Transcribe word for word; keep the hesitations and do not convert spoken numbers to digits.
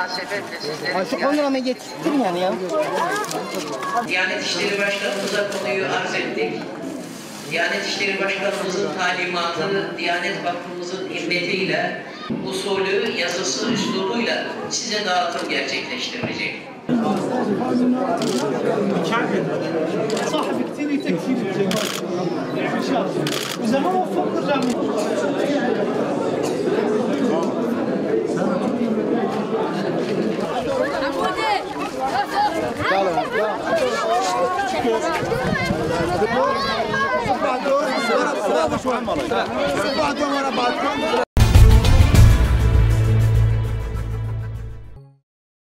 münasebetle sizleri ziyaret yani ya. Diyanet İşleri Başkanımıza konuyu arz ettik. Diyanet İşleri Başkanımızın talimatı, Diyanet Vakfımızın himmetiyle, usulü, yazısı, üslubuyla size dağıtım gerçekleştirilecek. صاحب كثير تكثير ان شاء الله واذا ما وفق نرجع بعضهم ورا بعض